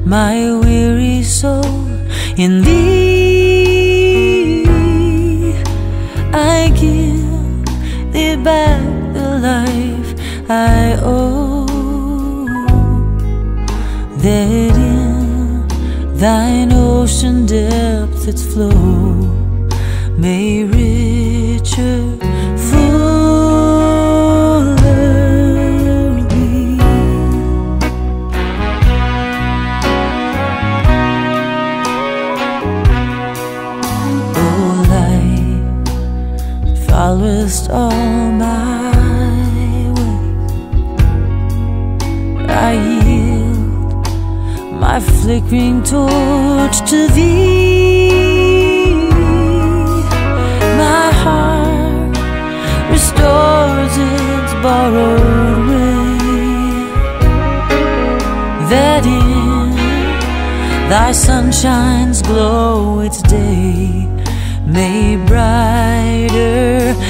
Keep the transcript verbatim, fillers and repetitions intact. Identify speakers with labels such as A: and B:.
A: my weary soul. In thee I give thee back the life I owe, that in thine ocean depths its flow may richer, fuller be. O light, followest all my ways, I yield my flickering torch to thee. My heart restores its borrowed ray, that in thy sunshine's glow its day may brighter